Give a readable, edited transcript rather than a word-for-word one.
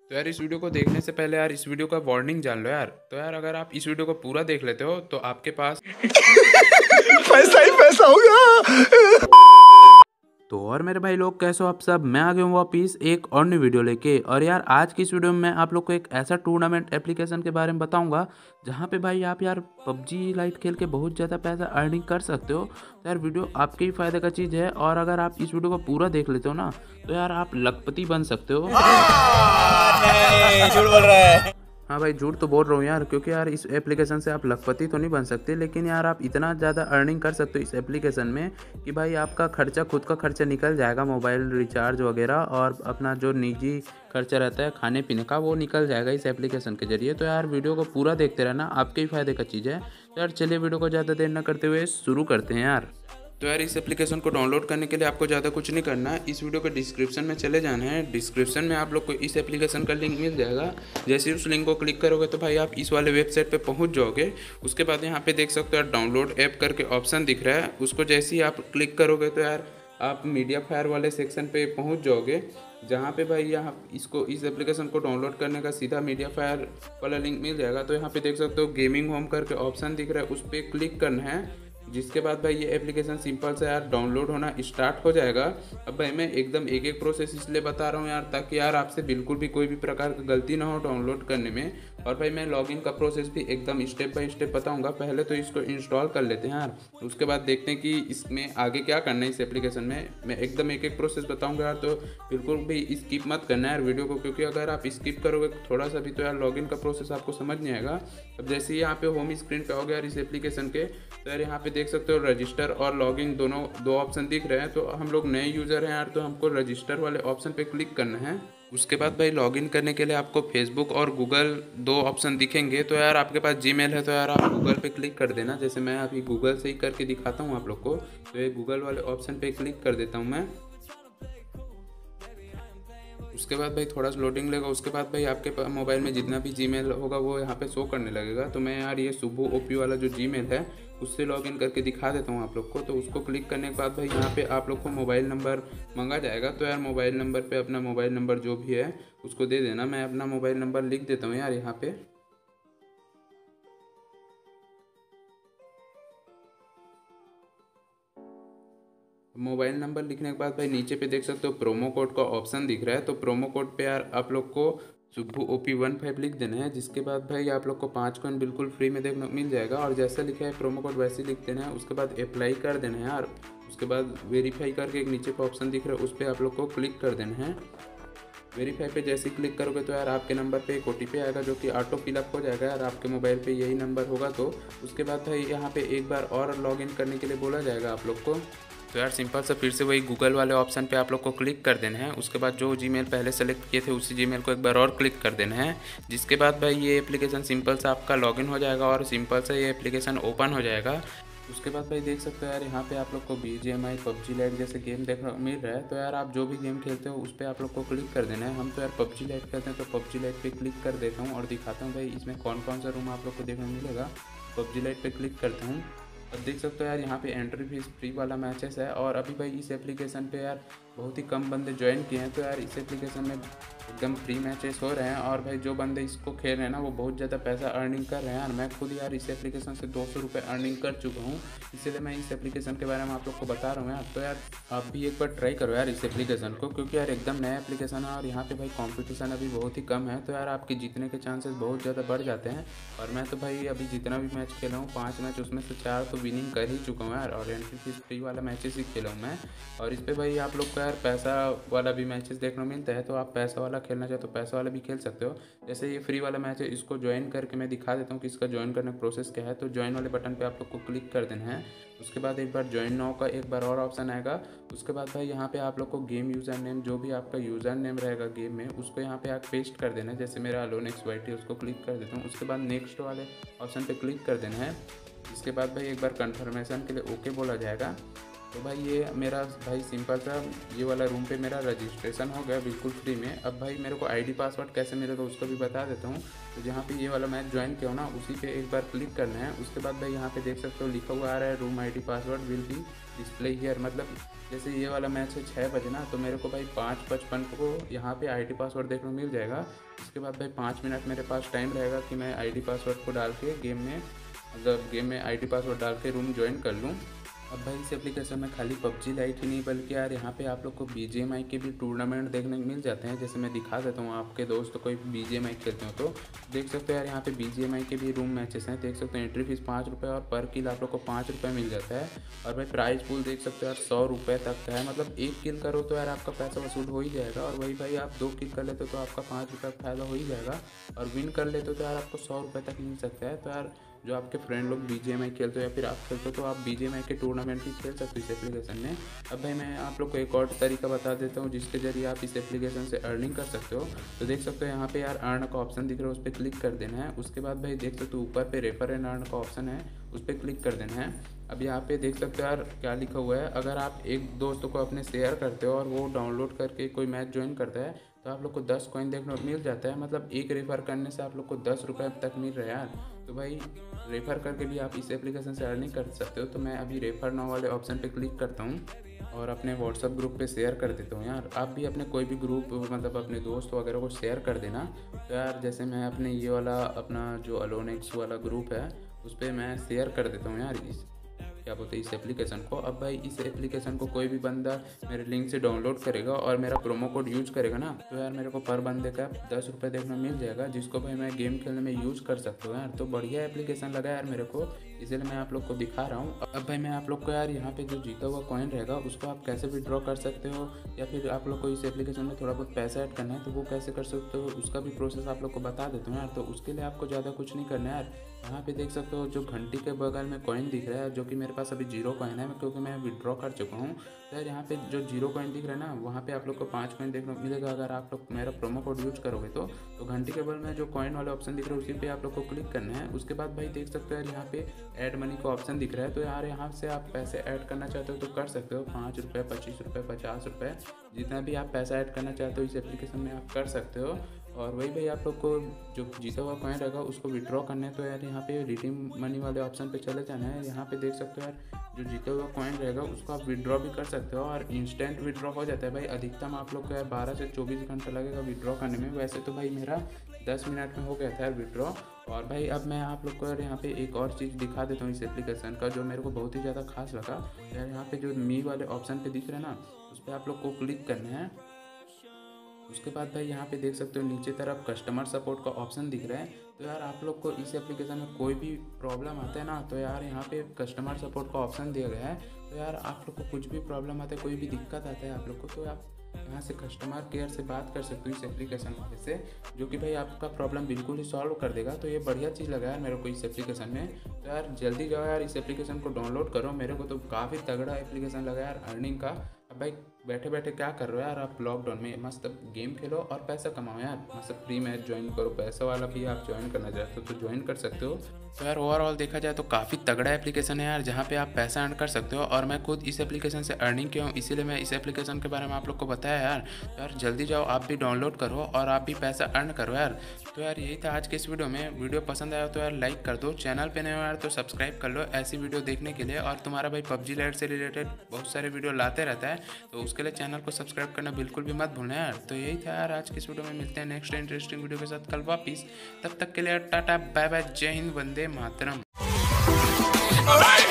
तो यार इस वीडियो को देखने से पहले यार इस वीडियो का वार्निंग जान लो यार। तो यार अगर आप इस वीडियो को पूरा देख लेते हो तो आपके पास पैसा ही पैसा होगा। तो और मेरे भाई लोग कैसे हो आप सब। मैं आ गया हूँ वापिस एक और नई वीडियो लेके। और यार आज की इस वीडियो में मैं आप लोग को एक ऐसा टूर्नामेंट एप्लीकेशन के बारे में बताऊंगा जहाँ पे भाई आप यार पबजी लाइट खेल के बहुत ज़्यादा पैसा अर्निंग कर सकते हो। तो यार वीडियो आपके ही फ़ायदे का चीज़ है और अगर आप इस वीडियो को पूरा देख लेते हो ना तो यार आप लखपति बन सकते हो। नहीं, झूठ बोल रहा है। हाँ भाई झूठ तो बोल रहा हूँ यार, क्योंकि यार इस एप्लीकेशन से आप लखपति तो नहीं बन सकते, लेकिन यार आप इतना ज़्यादा अर्निंग कर सकते हो इस एप्लीकेशन में कि भाई आपका खर्चा, खुद का खर्चा निकल जाएगा, मोबाइल रिचार्ज वगैरह और अपना जो निजी खर्चा रहता है खाने पीने का वो निकल जाएगा इस एप्लीकेशन के जरिए। तो यार वीडियो को पूरा देखते रहना, आपके ही फायदे का चीज़ है। तो यार चलिए वीडियो को ज़्यादा देर न करते हुए शुरू करते हैं यार। तो यार इस एप्लीकेशन को डाउनलोड करने के लिए आपको ज़्यादा कुछ नहीं करना है, इस वीडियो के डिस्क्रिप्शन में चले जाना है। डिस्क्रिप्शन में आप लोग को इस एप्लीकेशन का लिंक मिल जाएगा। जैसे ही उस लिंक को क्लिक करोगे तो भाई आप इस वाले वेबसाइट पे पहुंच जाओगे। उसके बाद यहाँ पे देख सकते हो यार डाउनलोड ऐप करके ऑप्शन दिख रहा है, उसको जैसे ही आप क्लिक करोगे तो यार आप मीडिया फायर वाले सेक्शन पे पहुंच जाओगे, जहाँ पे भाई यहाँ इसको इस एप्लीकेशन को डाउनलोड करने का सीधा मीडिया फायर वाला लिंक मिल जाएगा। तो यहाँ पे देख सकते हो गेमिंग होम करके ऑप्शन दिख रहा है, उस पर क्लिक करना है। जिसके बाद भाई ये एप्लीकेशन सिंपल से यार डाउनलोड होना स्टार्ट हो जाएगा। अब भाई मैं एकदम एक एक प्रोसेस इसलिए बता रहा हूँ यार ताकि यार आपसे बिल्कुल भी कोई भी प्रकार की गलती ना हो डाउनलोड करने में। और भाई मैं लॉगिन का प्रोसेस भी एकदम स्टेप बाय स्टेप बताऊंगा। पहले तो इसको इंस्टॉल कर लेते हैं यार, उसके बाद देखते हैं कि इसमें आगे क्या करना है। इस एप्लीकेशन में मैं एकदम एक एक प्रोसेस बताऊंगा यार, तो बिल्कुल भी स्किप मत करना है यार वीडियो को, क्योंकि अगर आप स्किप करोगे थोड़ा सा भी तो यार लॉगिन का प्रोसेस आपको समझ नहीं आएगा। अब जैसे ही यहाँ पे होम स्क्रीन पे हो गया यार इस एप्लीकेशन के, तो यार यहाँ पे देख सकते हो रजिस्टर और लॉगिन दोनों दो ऑप्शन दिख रहे हैं। तो हम लोग नए यूज़र हैं यार, तो हमको रजिस्टर वाले ऑप्शन पे क्लिक करना है। उसके बाद भाई लॉगिन करने के लिए आपको फेसबुक और गूगल दो ऑप्शन दिखेंगे। तो यार आपके पास जीमेल है तो यार आप गूगल पे क्लिक कर देना। जैसे मैं अभी गूगल से ही करके दिखाता हूँ आप लोग को, तो ये गूगल वाले ऑप्शन पे क्लिक कर देता हूँ मैं। उसके बाद भाई थोड़ा सा लोडिंग लेगा, उसके बाद भाई आपके मोबाइल में जितना भी जीमेल होगा वो यहाँ पे शो करने लगेगा। तो मैं यार ये शुभू ओपी वाला जो जीमेल है उससे लॉगिन करके दिखा देता हूँ आप लोग को। तो उसको क्लिक करने के बाद भाई यहाँ पे आप लोग को मोबाइल नंबर मांगा जाएगा। तो यार मोबाइल नंबर पे अपना मोबाइल नंबर जो भी है उसको दे देना। मैं अपना मोबाइल नंबर लिख देता हूँ यार यहाँ पे। मोबाइल नंबर लिखने के बाद भाई नीचे पे देख सकते हो प्रोमो कोड का ऑप्शन दिख रहा है। तो प्रोमो कोड पे यार आप लोग को सुब्बू OP15 लिख देना है। जिसके बाद भाई आप लोग को 5 कॉइन बिल्कुल फ्री में देखने मिल जाएगा। और जैसा लिखा है प्रोमो कोड वैसे ही लिख देना है। उसके बाद अप्लाई कर देना है यार। उसके बाद वेरीफाई करके एक नीचे पे ऑप्शन दिख रहा है, उस पर आप लोग को क्लिक कर देना है। वेरीफाई पे जैसे ही क्लिक करोगे तो यार आपके नंबर पे एक OTP आएगा जो कि ऑटो फिलअप हो जाएगा यार, आपके मोबाइल पे यही नंबर होगा। तो उसके बाद भाई यहाँ पे एक बार और लॉगिन करने के लिए बोला जाएगा आप लोग को। तो यार सिंपल सा फिर से वही गूगल वाले ऑप्शन पे आप लोग को क्लिक कर देना है। उसके बाद जो जीमेल पहले सेलेक्ट किए थे उसी जीमेल को एक बार और क्लिक कर देना है। जिसके बाद भाई ये एप्लीकेशन सिंपल सा आपका लॉगिन हो जाएगा और सिंपल सा ये एप्लीकेशन ओपन हो जाएगा। उसके बाद भाई देख सकते हो यार यहाँ पे आप लोग को BGMI PUBG लाइट जैसे गेम देखने को मिल रहा है। तो यार आप जो भी गेम खेलते हो उस पर आप लोग को क्लिक कर देना है। हम तो यार PUBG लाइट खेलते हैं तो PUBG लाइट पे क्लिक कर देता हूँ और दिखाता हूँ भाई इसमें कौन कौन सा रूम आप लोग को देखने को मिलेगा। PUBG लाइट पे क्लिक करता हूँ। अब देख सकते हो यार यहाँ पे एंट्री फीस फ्री वाला मैचेस है। और अभी भाई इस एप्लीकेशन पे यार बहुत ही कम बंदे ज्वाइन किए हैं। तो यार इस एप्लीकेशन में एकदम फ्री मैचेस हो रहे हैं। और भाई जो बंदे इसको खेल रहे हैं ना वो बहुत ज़्यादा पैसा अर्निंग कर रहे हैं यार। मैं खुद यार इस एप्लीकेशन से 200 रुपये अर्निंग कर चुका हूँ, इसीलिए मैं इस एप्लीकेशन के बारे में आप लोग को बता रहा हूँ यार। तो यार आप भी एक बार ट्राई करो यार इस एप्लीकेशन को, क्योंकि यार एकदम नया एप्लीकेशन है और यहाँ पे भाई कंपटीशन अभी बहुत ही कम है। तो यार आपके जीतने के चांसेस बहुत ज़्यादा बढ़ जाते हैं। और मैं तो भाई अभी जितना भी मैच खेला हूँ 5 मैच उसमें से 4 तो विनिंग कर ही चुका हूँ यार। और एंट्री फीस फ्री वाला मैचेस ही खेला हूँ मैं। और इस पर भाई आप लोग को यार पैसा वाला भी मैचेस देखने को मिलता है। तो आप पैसा वाला खेलना चाहो तो पैसा वाला भी खेल सकते हो। जैसे ये फ्री वाला मैच है, इसको ज्वाइन करके मैं दिखा देता हूँ कि इसका ज्वाइन करने का प्रोसेस क्या है। तो ज्वाइन वाले बटन पे आप लोग को क्लिक कर देना है। उसके बाद एक बार ज्वाइन नाउ का एक बार और ऑप्शन आएगा। उसके बाद भाई यहाँ पे आप लोग को गेम यूज़र नेम, जो भी आपका यूज़र नेम रहेगा गेम में, उसको यहाँ पे आप पेस्ट कर देना है। जैसे मेरा AloneXYT है, उसको क्लिक कर देता हूँ। उसके बाद नेक्स्ट वाले ऑप्शन पे क्लिक कर देना है। इसके बाद भाई एक बार कंफर्मेशन के लिए ओके बोला जाएगा। तो भाई ये मेरा भाई सिंपल सा ये वाला रूम पे मेरा रजिस्ट्रेशन हो गया बिल्कुल फ्री में। अब भाई मेरे को आईडी पासवर्ड कैसे मिलेगा उसको भी बता देता हूँ। तो जहाँ पे ये वाला मैच ज्वाइन किया हो ना उसी पे एक बार क्लिक करना है। उसके बाद भाई यहाँ पे देख सकते हो लिखा हुआ आ रहा है room ID password will be display here. मतलब जैसे ये वाला मैच है 6 बजे ना, तो मेरे को भाई 5:55 को यहाँ पे आईडी पासवर्ड देखने को मिल जाएगा। उसके बाद भाई 5 मिनट मेरे पास टाइम रहेगा कि मैं आईडी पासवर्ड को डाल के गेम में आईडी पासवर्ड डाल के रूम ज्वाइन कर लूँ। अब भाई इस एप्लीकेशन में खाली PUBG लाइट ही नहीं बल्कि यार यहाँ पे आप लोग को BGMI के भी टूर्नामेंट देखने को मिल जाते हैं। जैसे मैं दिखा देता हूँ, आपके दोस्त कोई BGMI खेलते हो तो देख सकते हो यार यहाँ पे BGMI के भी रूम मैचेस हैं। देख सकते हो एंट्री फीस 5 रुपये और पर किल आप लोग को 5 रुपये मिल जाता है। और भाई प्राइज पूल देख सकते हो यार 100 रुपये तक का है। मतलब 1 किल करो तो यार आपका पैसा वसूल हो ही जाएगा। और वही भाई आप 2 किल कर लेते हो तो आपका 5 रुपये का फायदा हो ही जाएगा। और विन कर लेते हो तो यार आपको 100 रुपये तक मिल सकता है। तो यार जो आपके फ्रेंड लोग BGMI खेलते हो या फिर आप खेलते हो तो आप BGMI के टूर्नामेंट भी खेल सकते हो इस एप्लीकेशन में। अब भाई मैं आप लोग को एक और तरीका बता देता हूँ जिसके जरिए आप इस एप्लीकेशन से अर्निंग कर सकते हो। तो देख सकते हो यहाँ पे यार अर्न का ऑप्शन दिख रहा है, उस पर क्लिक कर देना है। उसके बाद भाई देख सकते हो ऊपर पे रेफर एंड अर्न का ऑप्शन है, उस पर क्लिक कर देना है। अब यहाँ पे देख सकते हो यार क्या लिखा हुआ है, अगर आप एक दोस्त को अपने शेयर करते हो और वो डाउनलोड करके कोई मैच ज्वाइन करता है तो आप लोग को 10 कॉइन देखने को मिल जाता है। मतलब एक रेफर करने से आप लोग को 10 रुपये तक मिल रहा है यार। तो भाई रेफर करके भी आप इस एप्लीकेशन से अर्निंग कर सकते हो। तो मैं अभी रेफर नाउ वाले ऑप्शन पे क्लिक करता हूँ और अपने व्हाट्सअप ग्रुप पे शेयर कर देता हूँ यार। आप भी अपने कोई भी ग्रुप मतलब अपने दोस्त वगैरह को शेयर कर देना। तो यार जैसे मैं अपने ये वाला अपना जो अलोनेक्स वाला ग्रुप है उस पर मैं शेयर कर देता हूँ यार क्या बोलते हैं इस एप्लीकेशन को। अब भाई इस एप्लीकेशन को कोई भी बंदा मेरे लिंक से डाउनलोड करेगा और मेरा प्रोमो कोड यूज करेगा ना, तो यार मेरे को पर बंदे का 10 रुपये देखने मिल जाएगा, जिसको भाई मैं गेम खेलने में यूज़ कर सकता हूँ यार। तो बढ़िया एप्लीकेशन लगा यार मेरे को, इसलिए मैं आप लोग को दिखा रहा हूँ। अब भाई मैं आप लोग को यार यहाँ पे जो जीता हुआ कॉइन रहेगा उसको आप कैसे विड्रॉ कर सकते हो, या फिर आप लोग को इस एप्लीकेशन में थोड़ा बहुत पैसा ऐड करना है तो वो कैसे कर सकते हो, उसका भी प्रोसेस आप लोग को बता देता हूँ यार। तो उसके लिए आपको ज़्यादा कुछ नहीं करना है यार। यहाँ पे देख सकते हो जो घंटी के बगल में कॉइन दिख रहा है, जो कि मेरे पास अभी 0 कॉइन है क्योंकि मैं विड्रॉ कर चुका हूँ। तो यार यहाँ पे जो 0 कॉइन दिख रहा है ना, वहाँ पे आप लोग को 5 कॉइन देखने को मिलेगा अगर आप लोग मेरा प्रोमो कोड यूज करोगे तो घंटी के बगल में जो कॉइन वाला ऑप्शन दिख रहा है उसी पे आप लोग को क्लिक करना है। उसके बाद भाई देख सकते हो यार यहाँ पे ऐड मनी का ऑप्शन दिख रहा है। तो यार यहाँ से आप पैसे ऐड करना चाहते हो तो कर सकते हो, 5 रुपये, 25 रुपये, 50 रुपये, जितना भी आप पैसा ऐड करना चाहते हो इस एप्लीकेशन में आप कर सकते हो। और वही भाई आप लोग को जो जीता हुआ कॉइन रहेगा उसको विड्रॉ करना है। तो यार यहाँ पे रिडीम मनी वाले ऑप्शन पे चले जाना है। यहाँ पे देख सकते हो यार जो जीता हुआ कॉइन रहेगा उसको आप विड्रॉ भी कर सकते हो और इंस्टेंट विड्रॉ हो जाता है भाई। अधिकतम आप लोग को यार 12 से 24 घंटा लगेगा विड्रॉ करने में। वैसे तो भाई मेरा 10 मिनट में हो गया था यार विड्रॉ। और भाई अब मैं आप लोग को यार यहाँ पे एक और चीज़ दिखा देता हूँ इस एप्लीकेशन का जो मेरे को बहुत ही ज़्यादा खास लगा। यार यहाँ पे जो मी वाले ऑप्शन पे दिख रहा है ना, उस पर आप लोग को क्लिक करना है। उसके बाद भाई यहाँ पे देख सकते हो नीचे तरफ कस्टमर सपोर्ट का ऑप्शन दिख रहा है। तो यार आप लोग को इस एप्लीकेशन में कोई भी प्रॉब्लम आता है ना, तो यार यहाँ पे कस्टमर सपोर्ट का ऑप्शन दिया गया है। तो यार आप लोग को कुछ भी प्रॉब्लम आता है, कोई भी दिक्कत आता है आप लोग को, तो आप यहाँ से कस्टमर केयर से बात कर सकते हो इस एप्लीकेशन वाले से, जो कि भाई आपका प्रॉब्लम बिल्कुल ही सॉल्व कर देगा। तो ये बढ़िया चीज़ लगा यार मेरे को इस एप्लीकेशन में। तो यार जल्दी जाओ यार इस एप्लीकेशन को डाउनलोड करो, मेरे को तो काफ़ी तगड़ा एप्लीकेशन लगा यार अर्निंग का। अब भाई बैठे बैठे क्या कर रहे हो यार, आप लॉकडाउन में मस्त गेम खेलो और पैसा कमाओ यार। मस्त फ्री मैच ज्वाइन करो, पैसा वाला भी आप ज्वाइन करना चाहते हो तो ज्वाइन कर सकते हो। तो यार ओवरऑल देखा जाए तो काफ़ी तगड़ा एप्लीकेशन है यार, जहाँ पे आप पैसा अर्न कर सकते हो। और मैं खुद इस एप्लीकेशन से अर्निंग किया हूँ, इसीलिए मैं इस एप्लीकेशन के बारे में आप लोग को बताया यार। तो यार जल्दी जाओ आप भी डाउनलोड करो और आप भी पैसा अर्न करो यार। तो यार यही था आज के इस वीडियो में। वीडियो पसंद आया तो यार लाइक कर दो, चैनल पे नए हो यार तो सब्सक्राइब कर लो ऐसी वीडियो देखने के लिए। और तुम्हारा भाई PUBG लाइट से रिलेटेड बहुत सारे वीडियो लाते रहता है, तो उसके लिए चैनल को सब्सक्राइब करना बिल्कुल भी मत भूलना यार। तो यही था यार आज की इस वीडियो में, मिलते हैं नेक्स्ट इंटरेस्टिंग वीडियो के साथ कल वापिस। तब तक के लिए टाटा बाय बाय, जय हिंद, वंदे मातरम।